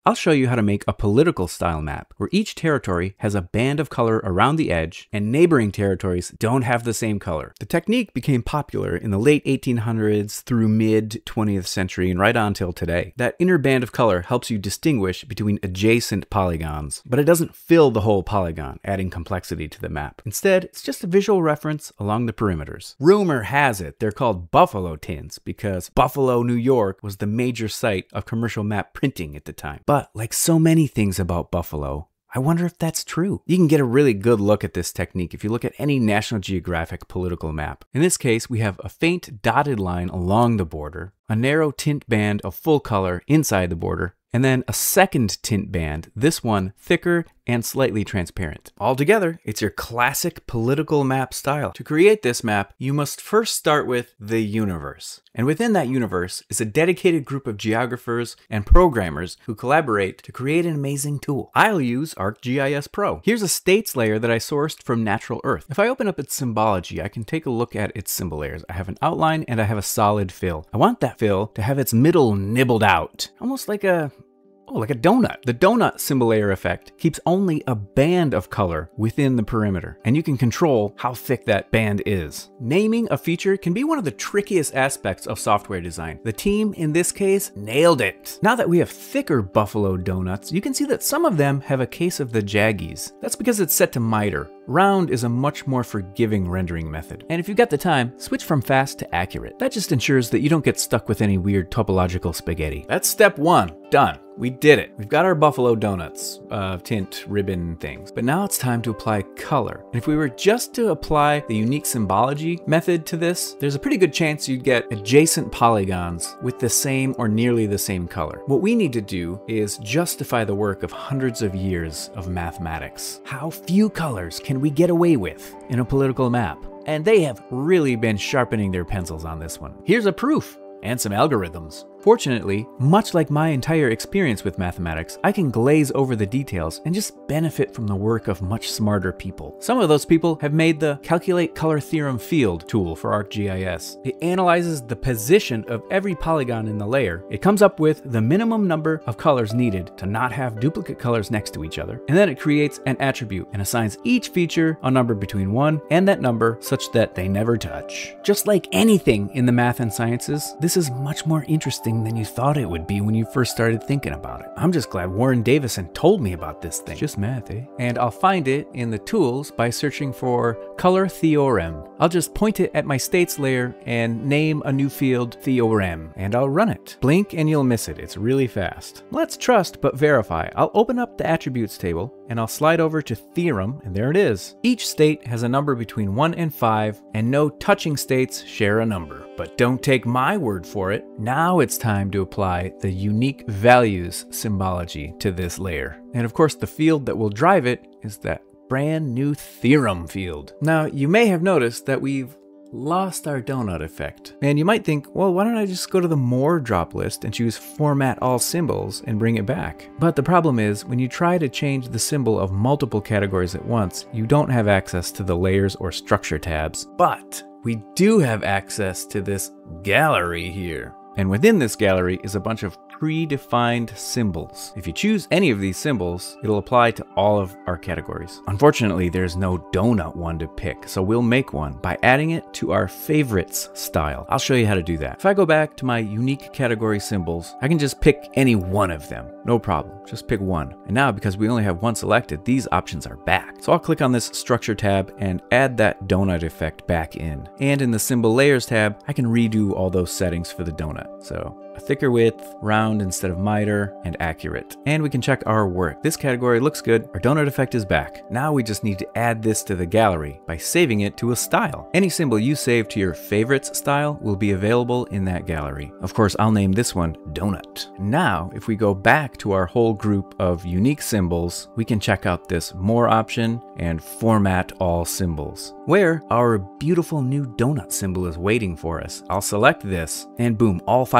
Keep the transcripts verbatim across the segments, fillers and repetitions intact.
I'll show you how to make a political style map where each territory has a band of color around the edge and neighboring territories don't have the same color. The technique became popular in the late eighteen hundreds through mid twentieth century and right on till today. That inner band of color helps you distinguish between adjacent polygons, but it doesn't fill the whole polygon, adding complexity to the map. Instead, it's just a visual reference along the perimeters. Rumor has it they're called buffalo tints because Buffalo, New York was the major site of commercial map printing at the time. But like so many things about Buffalo, I wonder if that's true. You can get a really good look at this technique if you look at any National Geographic political map. In this case, we have a faint dotted line along the border, a narrow tint band of full color inside the border, and then a second tint band, this one thicker and slightly transparent. Altogether, it's your classic political map style. To create this map, you must first start with the universe. And within that universe is a dedicated group of geographers and programmers who collaborate to create an amazing tool. I'll use ArcGIS Pro. Here's a states layer that I sourced from Natural Earth. If I open up its symbology, I can take a look at its symbol layers. I have an outline and I have a solid fill. I want that fill to have its middle nibbled out, almost like a Oh, like a donut. The donut symbol layer effect keeps only a band of color within the perimeter, and you can control how thick that band is. Naming a feature can be one of the trickiest aspects of software design. The team in this case nailed it. Now that we have thicker buffalo donuts, you can see that some of them have a case of the jaggies. That's because it's set to miter. Round is a much more forgiving rendering method. And if you've got the time, switch from fast to accurate. That just ensures that you don't get stuck with any weird topological spaghetti. That's step one. Done. We did it. We've got our buffalo donuts, uh, tint, ribbon things. But now it's time to apply color. And if we were just to apply the unique symbology method to this, there's a pretty good chance you'd get adjacent polygons with the same or nearly the same color. What we need to do is justify the work of hundreds of years of mathematics. How few colors can we get away with in a political map? And they have really been sharpening their pencils on this one. Here's a proof and some algorithms. Fortunately, much like my entire experience with mathematics, I can glaze over the details and just benefit from the work of much smarter people. Some of those people have made the Calculate Color Theorem Field tool for ArcGIS. It analyzes the position of every polygon in the layer. It comes up with the minimum number of colors needed to not have duplicate colors next to each other. And then it creates an attribute and assigns each feature a number between one and that number such that they never touch. Just like anything in the math and sciences, this is much more interesting than you thought it would be when you first started thinking about it. I'm just glad Warren Davison told me about this thing. Just math, eh? And I'll find it in the tools by searching for color theorem. I'll just point it at my states layer and name a new field theorem, and I'll run it. Blink and you'll miss it. It's really fast. Let's trust but verify. I'll open up the attributes table and I'll slide over to theorem, and there it is. Each state has a number between one and five, and no touching states share a number. But don't take my word for it. Now it's time to apply the unique values symbology to this layer. And of course, the field that will drive it is that brand new theorem field. Now, you may have noticed that we've lost our donut effect. And you might think, well, why don't I just go to the more drop list and choose format all symbols and bring it back? But the problem is, when you try to change the symbol of multiple categories at once, you don't have access to the layers or structure tabs. But we do have access to this gallery here. And within this gallery is a bunch of predefined symbols. If you choose any of these symbols, it'll apply to all of our categories. Unfortunately, there's no donut one to pick, so we'll make one by adding it to our favorites style. I'll show you how to do that. If I go back to my unique category symbols, I can just pick any one of them. No problem, just pick one. And now, because we only have one selected, these options are back. So I'll click on this structure tab and add that donut effect back in. And in the symbol layers tab, I can redo all those settings for the donut. So a thicker width, round instead of miter, and accurate. And we can check our work. This category looks good. Our donut effect is back. Now we just need to add this to the gallery by saving it to a style. Any symbol you save to your favorites style will be available in that gallery. Of course, I'll name this one Donut. Now, if we go back to our whole group of unique symbols, we can check out this More option and Format All Symbols, where our beautiful new donut symbol is waiting for us. I'll select this, and boom, all five of my categories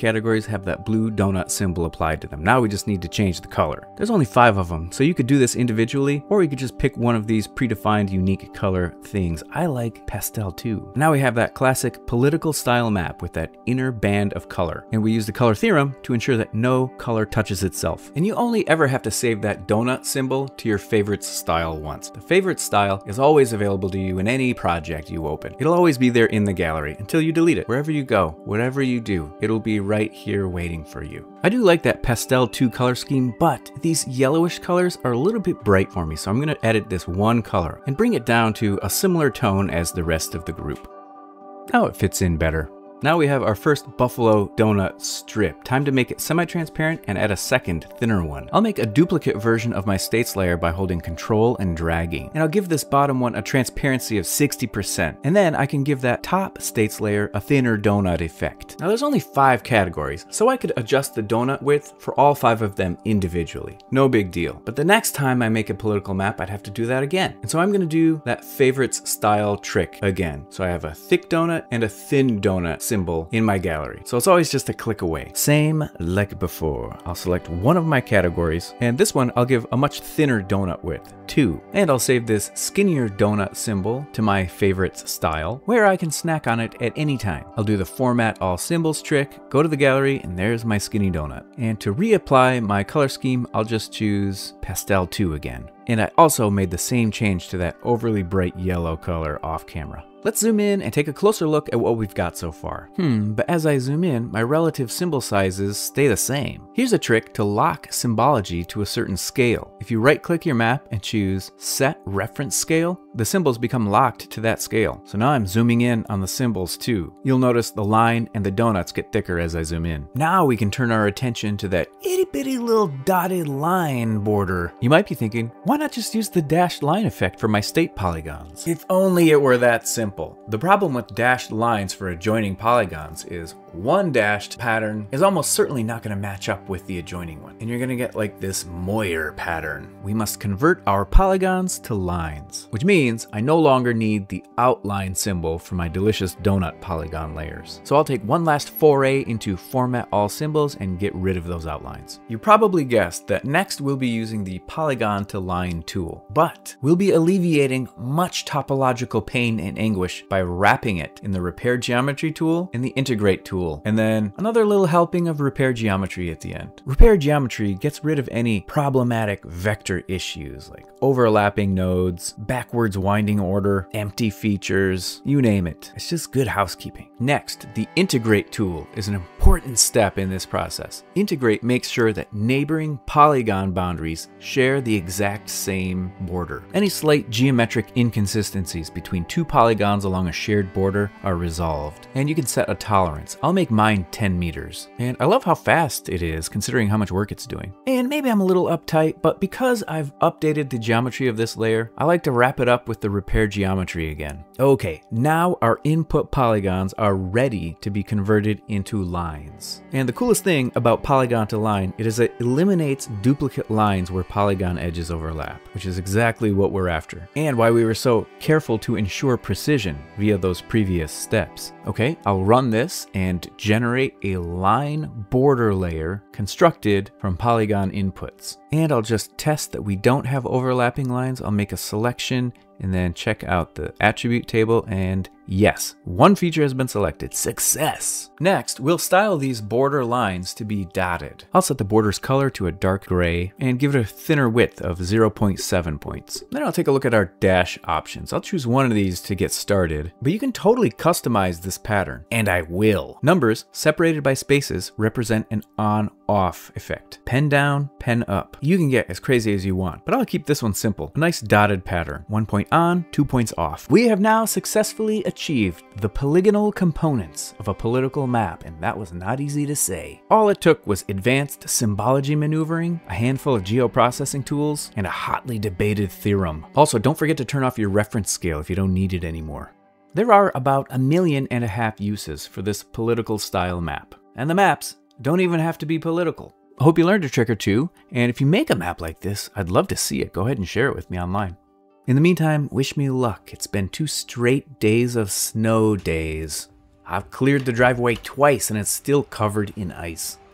categories have that blue donut symbol applied to them. Now we just need to change the color. There's only five of them, so you could do this individually, or you could just pick one of these predefined unique color things. I like pastel too. Now we have that classic political style map with that inner band of color, and we use the color theorem to ensure that no color touches itself. And you only ever have to save that donut symbol to your favorites style once. The favorite style is always available to you in any project you open. It'll always be there in the gallery until you delete it. Wherever you go, whatever you do, it'll be right here waiting for you. I do like that pastel two color scheme, but these yellowish colors are a little bit bright for me, so I'm going to edit this one color and bring it down to a similar tone as the rest of the group. Now it fits in better. Now we have our first buffalo donut strip. Time to make it semi-transparent and add a second, thinner one. I'll make a duplicate version of my states layer by holding Control and dragging. And I'll give this bottom one a transparency of sixty percent. And then I can give that top states layer a thinner donut effect. Now there's only five categories, so I could adjust the donut width for all five of them individually. No big deal. But the next time I make a political map, I'd have to do that again. And so I'm gonna do that favorites style trick again. So I have a thick donut and a thin donut symbol in my gallery. So it's always just a click away. Same like before. I'll select one of my categories, and this one I'll give a much thinner donut width, two. And I'll save this skinnier donut symbol to my favorites style, where I can snack on it at any time. I'll do the format all symbols trick, go to the gallery, and there's my skinny donut. And to reapply my color scheme, I'll just choose pastel two again. And I also made the same change to that overly bright yellow color off camera. Let's zoom in and take a closer look at what we've got so far. Hmm, but as I zoom in, my relative symbol sizes stay the same. Here's a trick to lock symbology to a certain scale. If you right-click your map and choose Set Reference Scale, the symbols become locked to that scale. So now I'm zooming in on the symbols too. You'll notice the line and the donuts get thicker as I zoom in. Now we can turn our attention to that itty-bitty little dotted line border. You might be thinking, why not just use the dashed line effect for my state polygons? If only it were that simple. The problem with dashed lines for adjoining polygons is one dashed pattern is almost certainly not going to match up with the adjoining one, and you're going to get like this moire pattern. We must convert our polygons to lines, which means I no longer need the outline symbol for my delicious donut polygon layers. So I'll take one last foray into format all symbols and get rid of those outlines. You probably guessed that next we'll be using the polygon to line tool, but we'll be alleviating much topological pain and anguish by wrapping it in the repair geometry tool and the integrate tool, and then another little helping of repair geometry at the end. Repair geometry gets rid of any problematic vector issues like overlapping nodes, backwards winding order, empty features, you name it. It's just good housekeeping. Next, the integrate tool is an important step in this process. Integrate makes sure that neighboring polygon boundaries share the exact same border. Any slight geometric inconsistencies between two polygons along a shared border are resolved, and you can set a tolerance. I'll make mine ten meters. And I love how fast it is considering how much work it's doing. And maybe I'm a little uptight, but because I've updated the geometry of this layer, I like to wrap it up with the repair geometry again. Okay, now our input polygons are ready to be converted into lines. And the coolest thing about polygon to line, it is it eliminates duplicate lines where polygon edges overlap, which is exactly what we're after, and why we were so careful to ensure precision via those previous steps. Okay, I'll run this and generate a line border layer constructed from polygon inputs. And I'll just test that we don't have overlapping lines. I'll make a selection and then check out the attribute table, and yes, one feature has been selected. Success! Next, we'll style these border lines to be dotted. I'll set the border's color to a dark gray and give it a thinner width of zero point seven points. Then I'll take a look at our dash options. I'll choose one of these to get started, but you can totally customize this pattern, and I will. Numbers separated by spaces represent an on-off effect. Pen down, pen up. You can get as crazy as you want, but I'll keep this one simple. A nice dotted pattern. One point on, two points off. We have now successfully achieved the polygonal components of a political map, and that was not easy to say. All it took was advanced symbology maneuvering, a handful of geoprocessing tools, and a hotly debated theorem. Also, don't forget to turn off your reference scale if you don't need it anymore. There are about a million and a half uses for this political style map, and the maps don't even have to be political. I hope you learned a trick or two, and if you make a map like this, I'd love to see it. Go ahead and share it with me online. In the meantime, wish me luck. It's been two straight days of snow days. I've cleared the driveway twice and it's still covered in ice.